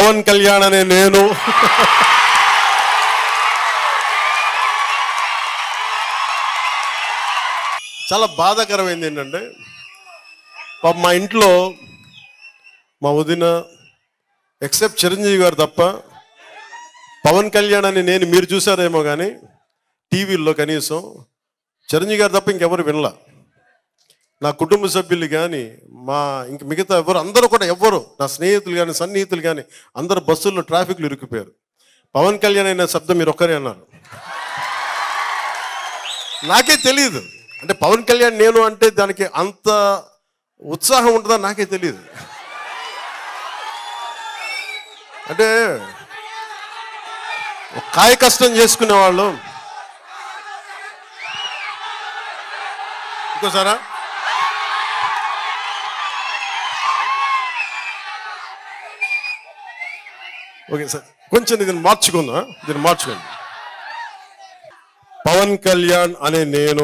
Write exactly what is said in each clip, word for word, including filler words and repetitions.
పవన్ కళ్యాణ్ అనే నేను చాలా బాధాకరమైంది ఏంటంటే పాప మా ఇంట్లో మా వదిన ఎక్సెప్ట్ చిరంజీవి గారు తప్ప పవన్ కళ్యాణ్ అని నేను మీరు చూసారేమో కానీ టీవీల్లో కనీసం చిరంజీవి గారు తప్ప ఇంకెవరు వినలా. నా కుటుంబ సభ్యులు కానీ మా ఇంక మిగతా ఎవరు అందరూ కూడా ఎవ్వరు నా స్నేహితులు కానీ సన్నిహితులు కానీ అందరు బస్సుల్లో ట్రాఫిక్లు ఇరుక్కుపోయారు. పవన్ కళ్యాణ్ అయిన శబ్దం మీరు ఒక్కరే అన్నారు. నాకే తెలియదు అంటే పవన్ కళ్యాణ్ నేను అంటే దానికి అంత ఉత్సాహం ఉంటుందా నాకే తెలియదు. అంటే కాయ కష్టం చేసుకునే వాళ్ళు ఇంకోసారా ఓకే సార్ కొంచెం దీన్ని మార్చుకుందా దీన్ని మార్చుకోండి. పవన్ కళ్యాణ్ అనే నేను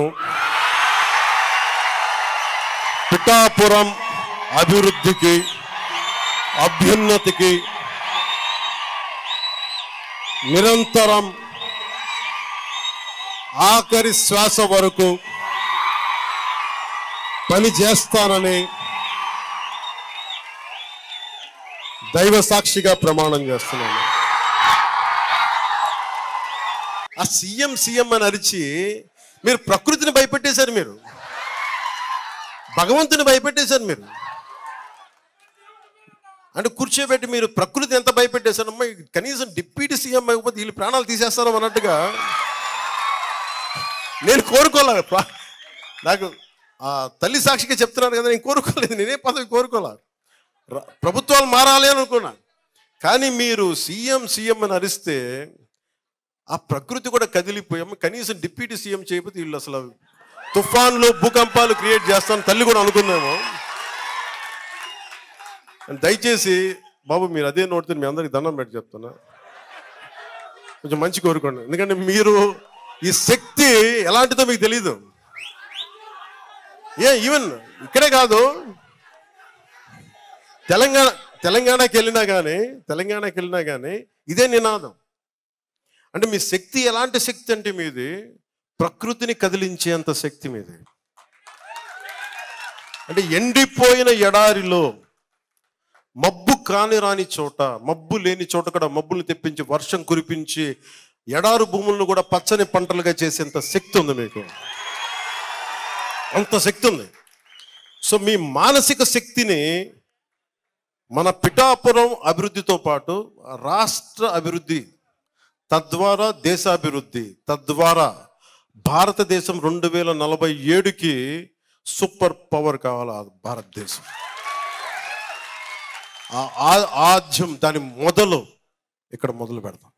పిఠాపురం అభివృద్ధికి అభ్యున్నతికి నిరంతరం ఆఖరి శ్వాస వరకు పని చేస్తానని దైవ సాక్షిగా ప్రమాణం చేస్తున్నాను. ఆ సీఎం సీఎం అని అరిచి మీరు ప్రకృతిని భయపెట్టేశారు, మీరు భగవంతుని భయపెట్టేశారు. మీరు అంటే కూర్చోబెట్టి మీరు ప్రకృతి ఎంత భయపెట్టేశారమ్మా, కనీసం డిప్యూటీ సీఎం అయిపోతే వీళ్ళు ప్రాణాలు తీసేస్తారో అన్నట్టుగా నేను కోరుకోలే. నాకు ఆ తల్లి సాక్షిగా చెప్తున్నాను కదా, నేను కోరుకోలేదు, నేనే పదవి కోరుకోలే. ప్రభుత్వాలు మారాలి అనుకున్నా. కానీ మీరు సీఎం సీఎం అని అరిస్తే ఆ ప్రకృతి కూడా కదిలిపోయాము. కనీసం డిప్యూటీ సీఎం చేయకపోతే వీళ్ళు అసలు తుఫాన్లు భూకంపాలు క్రియేట్ చేస్తాను తల్లి కూడా అనుకుందాము. దయచేసి బాబు మీరు అదే నోటితో మీ అందరికి దండం పెట్టి చెప్తున్నా, కొంచెం మంచి కోరుకోండి. ఎందుకంటే మీరు ఈ శక్తి ఎలాంటిదో మీకు తెలీదు. ఏ ఈవెన్ ఇక్కడే కాదు, తెలంగాణ తెలంగాణకి వెళ్ళినా కానీ తెలంగాణకి వెళ్ళినా కానీ ఇదే నినాదం. అంటే మీ శక్తి ఎలాంటి శక్తి అంటే మీది ప్రకృతిని కదిలించేంత శక్తి మీది. అంటే ఎండిపోయిన ఎడారిలో మబ్బు కాని రాని చోట, మబ్బు లేని చోట కూడా మబ్బులు తెప్పించి వర్షం కురిపించి ఎడారు భూములను కూడా పచ్చని పంటలుగా చేసేంత శక్తి ఉంది మీకు. అంత శక్తి ఉంది. సో మీ మానసిక శక్తిని మన పిఠాపురం అభివృద్ధితో పాటు రాష్ట్ర అభివృద్ధి, తద్వారా దేశాభివృద్ధి, తద్వారా భారతదేశం రెండు వేల నలభై ఏడుకి సూపర్ పవర్ కావాలి భారతదేశం. ఆద్యం దాని మొదలు ఇక్కడ మొదలు పెడతాం.